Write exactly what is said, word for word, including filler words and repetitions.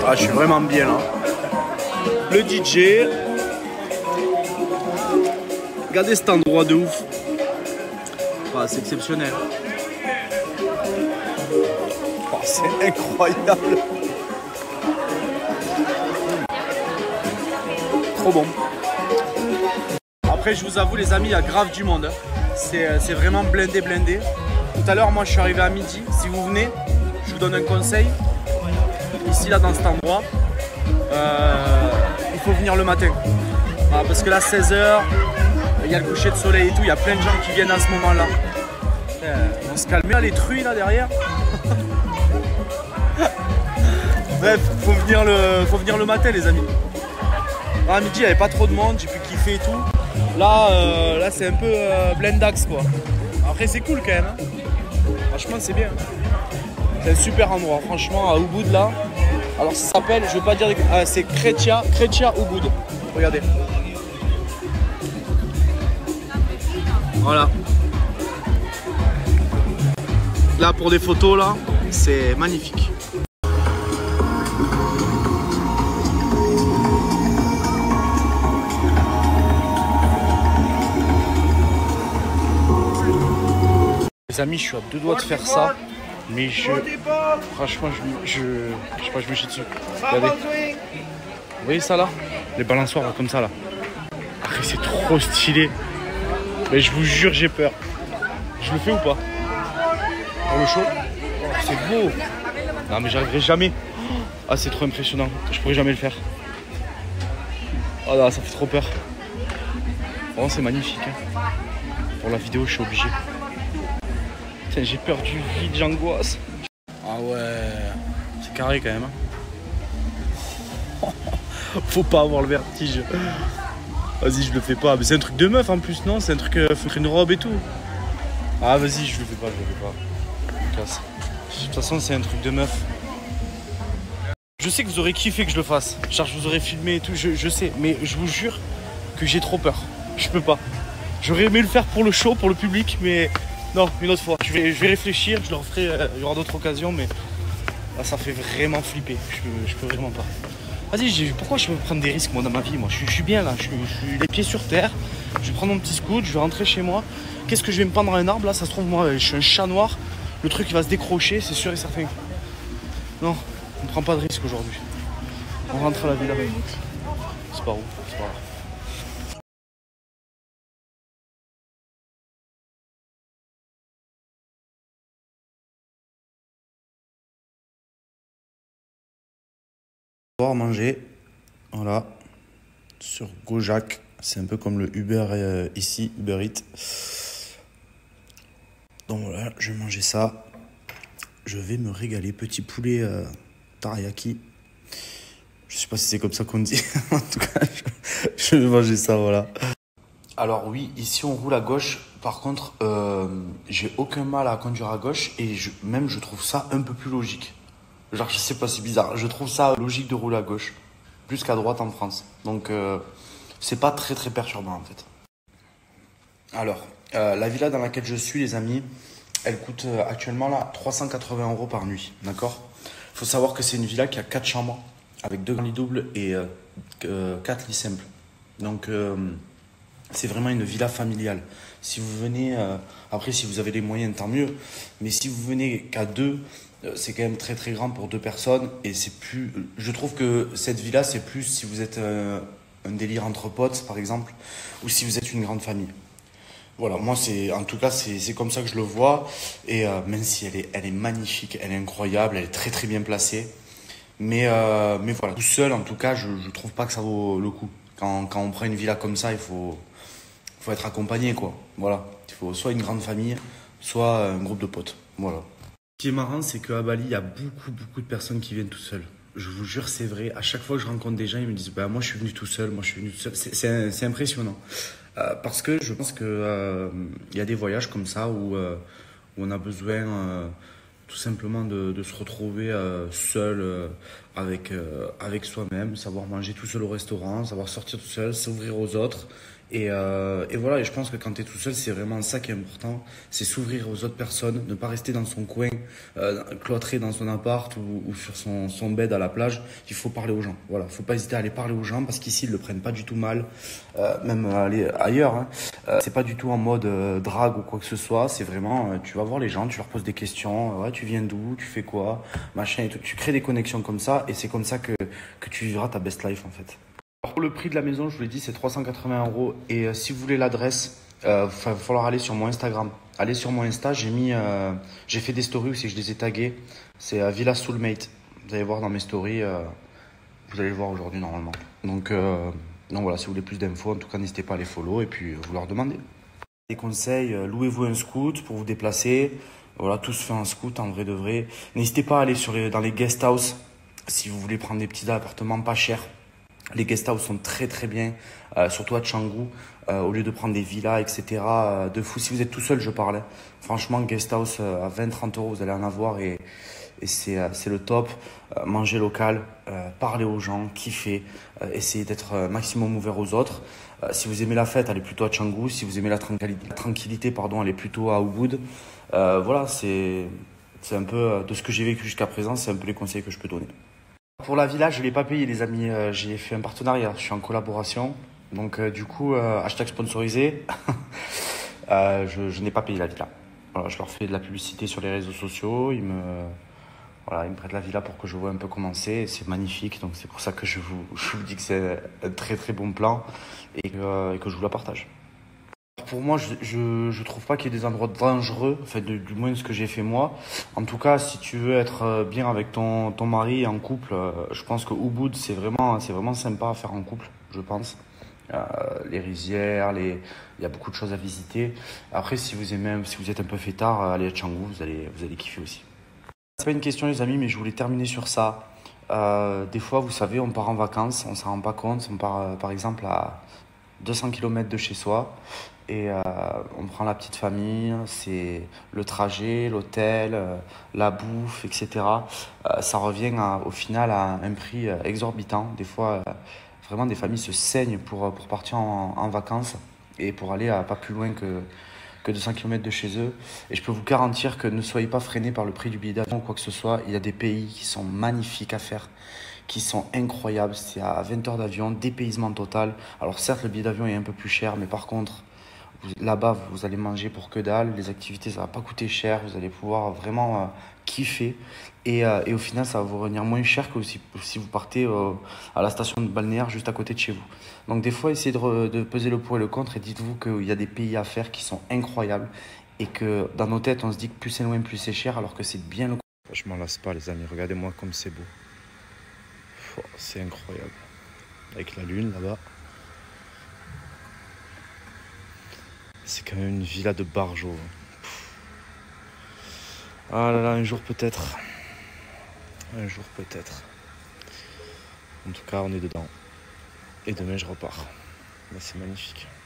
Ah, je suis vraiment bien là. Le D J. Regardez cet endroit de ouf. Ah, c'est exceptionnel. Oh, c'est incroyable. Trop bon. Après, je vous avoue, les amis, il y a grave du monde. C'est vraiment blindé, blindé. Tout à l'heure, moi, je suis arrivé à midi. Si vous venez, je vous donne un conseil. Ici, là, dans cet endroit, euh, il faut venir le matin. Ah, parce que là, seize heures, il y a le coucher de soleil et tout. Il y a plein de gens qui viennent à ce moment-là. On se calme. Là, les truies, là, derrière. Bref, faut venir le, faut venir le matin, les amis. À midi, il n'y avait pas trop de monde, j'ai pu kiffer et tout. Là, euh, là c'est un peu euh, blendax, quoi. Après, c'est cool quand même. Hein. Franchement, c'est bien. C'est un super endroit, franchement, à Ubud, là. Alors, ça s'appelle, je veux pas dire, ah, c'est Kretia, Kretia Ubud. Regardez. Voilà. Là, pour des photos, là, c'est magnifique. Les amis, je suis à deux doigts de faire ça, mais je, franchement, je, je, je sais pas, je me chie dessus. Regardez, vous voyez ça là? Les balançoires là, comme ça là. Après, c'est trop stylé. Mais je vous jure, j'ai peur. Je le fais ou pas? Pour le show? Oh, c'est beau. Non mais j'arriverai jamais. Ah, c'est trop impressionnant. Je pourrais jamais le faire. Oh là, ça fait trop peur. Vraiment, c'est magnifique. Hein. Pour la vidéo, je suis obligé. J'ai peur du vide, j'angoisse. Ah ouais, c'est carré quand même. Hein. Faut pas avoir le vertige. Vas-y, je le fais pas. Mais c'est un truc de meuf en plus, non? C'est un truc, euh, faut une robe et tout. Ah vas-y, je le fais pas, je le fais pas. Je casse. De toute façon, c'est un truc de meuf. Je sais que vous aurez kiffé que je le fasse. Genre, je vous aurais filmé et tout, je, je sais. Mais je vous jure que j'ai trop peur. Je peux pas. J'aurais aimé le faire pour le show, pour le public, mais... Non, une autre fois. Je vais, je vais réfléchir, je le referai, euh, il y aura d'autres occasions, mais là, ça fait vraiment flipper. Je peux, je peux vraiment pas. Vas-y, pourquoi je peux prendre des risques, moi, dans ma vie? Moi, je, je suis bien, là. Je, je suis les pieds sur terre. Je vais prendre mon petit scoot, je vais rentrer chez moi. Qu'est-ce que je vais me pendre à un arbre? Là, ça se trouve, moi, je suis un chat noir. Le truc, il va se décrocher, c'est sûr et certain. Non, on ne prend pas de risque aujourd'hui. On rentre à la villa. C'est pas où, c'est pas grave. Manger, voilà, sur Gojek, c'est un peu comme le Uber euh, ici, Uber Eats. Donc voilà, je vais manger ça. Je vais me régaler, petit poulet euh, teriyaki. Je sais pas si c'est comme ça qu'on dit. En tout cas, je, je vais manger ça, voilà. Alors oui, ici on roule à gauche. Par contre, euh, j'ai aucun mal à conduire à gauche et je, même je trouve ça un peu plus logique. Genre, je sais pas, c'est bizarre. Je trouve ça logique de rouler à gauche, plus qu'à droite en France. Donc, euh, c'est pas très très perturbant en fait. Alors, euh, la villa dans laquelle je suis, les amis, elle coûte euh, actuellement là trois cent quatre-vingts euros par nuit. D'accord? Il faut savoir que c'est une villa qui a quatre chambres, avec deux lits doubles et euh, euh, quatre lits simples. Donc, euh, c'est vraiment une villa familiale. Si vous venez, euh, après, si vous avez les moyens, tant mieux. Mais si vous venez qu'à deux, c'est quand même très très grand pour deux personnes et c'est plus. Je trouve que cette villa c'est plus si vous êtes un, un délire entre potes par exemple ou si vous êtes une grande famille. Voilà, moi c'est en tout cas c'est comme ça que je le vois et euh, même si elle est elle est magnifique, elle est incroyable, elle est très très bien placée, mais euh, mais voilà tout seul en tout cas je je trouve pas que ça vaut le coup. Quand quand on prend une villa comme ça il faut faut être accompagné quoi. Voilà, il faut soit une grande famille, soit un groupe de potes. Voilà. Ce qui est marrant, c'est qu'à Bali, il y a beaucoup, beaucoup de personnes qui viennent tout seules. Je vous jure, c'est vrai. À chaque fois que je rencontre des gens, ils me disent bah, « moi, je suis venu tout seul, moi, je suis venu tout seul ». C'est impressionnant. Euh, parce que je pense qu'il euh, y a des voyages comme ça où, euh, où on a besoin euh, tout simplement de, de se retrouver euh, seul euh, avec, euh, avec soi-même, savoir manger tout seul au restaurant, savoir sortir tout seul, s'ouvrir aux autres Et, euh, et voilà, et je pense que quand tu es tout seul, c'est vraiment ça qui est important, c'est s'ouvrir aux autres personnes, ne pas rester dans son coin, euh, cloîtré dans son appart ou, ou sur son, son bed à la plage. Il faut parler aux gens. Voilà, faut pas hésiter à aller parler aux gens parce qu'ici ils le prennent pas du tout mal, euh, même aller ailleurs. Hein. Euh, c'est pas du tout en mode euh, drague ou quoi que ce soit. C'est vraiment, euh, tu vas voir les gens, tu leur poses des questions. Euh, ouais, tu viens d'où, tu fais quoi, machin et tout. Tu crées des connexions comme ça et c'est comme ça que que tu vivras ta best life en fait. Alors, pour le prix de la maison, je vous l'ai dit, c'est trois cent quatre-vingts euros. Et euh, si vous voulez l'adresse, il euh, va falloir aller sur mon Instagram. Allez sur mon Insta, j'ai mis, euh, j'ai fait des stories aussi, je les ai tagués. C'est euh, Villa Soulmate. Vous allez voir dans mes stories, euh, vous allez le voir aujourd'hui normalement. Donc, euh, donc voilà, si vous voulez plus d'infos, en tout cas, n'hésitez pas à les follow et puis euh, vous leur demandez. Des conseils, euh, louez-vous un scoot pour vous déplacer. Voilà, tous fait un scoot en vrai de vrai. N'hésitez pas à aller sur les, dans les guest house si vous voulez prendre des petits appartements pas chers. Les guest house sont très très bien, euh, surtout à Canggu, euh, au lieu de prendre des villas, et cetera. Euh, de fou, si vous êtes tout seul, je parle. Hein. Franchement, guest house euh, à vingt trente euros, vous allez en avoir et, et c'est euh, c'est le top. Euh, manger local, euh, parler aux gens, kiffer, euh, essayer d'être euh, maximum ouvert aux autres. Euh, si vous aimez la fête, allez plutôt à Canggu. Si vous aimez la tranquillité, la tranquillité pardon, allez plutôt à Ubud. Euh, voilà, c'est c'est un peu euh, de ce que j'ai vécu jusqu'à présent, c'est un peu les conseils que je peux donner. Pour la villa, je ne l'ai pas payé, les amis. Euh, j'ai fait un partenariat. Je suis en collaboration. Donc, euh, du coup, euh, hashtag sponsorisé. euh, je je n'ai pas payé la villa. Voilà, je leur fais de la publicité sur les réseaux sociaux. Ils me, voilà, ils me prêtent la villa pour que je vois un peu comment c'est. C'est magnifique. Donc, c'est pour ça que je vous, je vous dis que c'est un très très bon plan et que, euh, et que je vous la partage. Pour moi, je, je, je trouve pas qu'il y ait des endroits dangereux, en fait, de- du moins de ce que j'ai fait moi. En tout cas, si tu veux être euh, bien avec ton, ton mari en couple, euh, je pense que Ubud, c'est vraiment, c'est vraiment sympa à faire en couple, je pense. Euh, les rizières, les... il y a beaucoup de choses à visiter. Après, si vous aimez, si vous êtes un peu fêtard, euh, allez à Canggu, vous allez, vous allez kiffer aussi. C'est pas une question, les amis, mais je voulais terminer sur ça. Euh, des fois, vous savez, on part en vacances, on s'en rend pas compte. On part, euh, par exemple, à deux cents kilomètres de chez soi. Et euh, on prend la petite famille, c'est le trajet, l'hôtel, euh, la bouffe, et cetera. Euh, ça revient à- au final à un prix euh, exorbitant. Des fois, euh, vraiment, des familles se saignent pour, pour partir en, en vacances et pour aller à pas plus loin que, que deux cents kilomètres de chez eux. Et je peux vous garantir que ne soyez pas freinés par le prix du billet d'avion ou quoi que ce soit. Il y a des pays qui sont magnifiques à faire, qui sont incroyables. C'est à vingt heures d'avion, dépaysement total. Alors certes, le billet d'avion est un peu plus cher, mais par contre, vous- là-bas, vous allez manger pour que dalle. Les activités, ça va pas coûter cher. Vous allez pouvoir vraiment euh, kiffer. Et, euh, et au final, ça va vous revenir moins cher que si, si vous partez euh, à la station de balnéaire juste à côté de chez vous. Donc des fois, essayez de, re- de peser le pour et le contre et dites-vous qu'il y a des pays à faire qui sont incroyables et que dans nos têtes, on se dit que plus c'est loin, plus c'est cher, alors que c'est bien le contraire. Je m'en lasse pas, les amis. Regardez-moi comme c'est beau. Pouah, c'est incroyable. Avec la lune là-bas. C'est quand même une villa de Barjo. Ah là là, un jour peut-être. Un jour peut-être. En tout cas, on est dedans. Et demain, je repars. Là, c'est magnifique.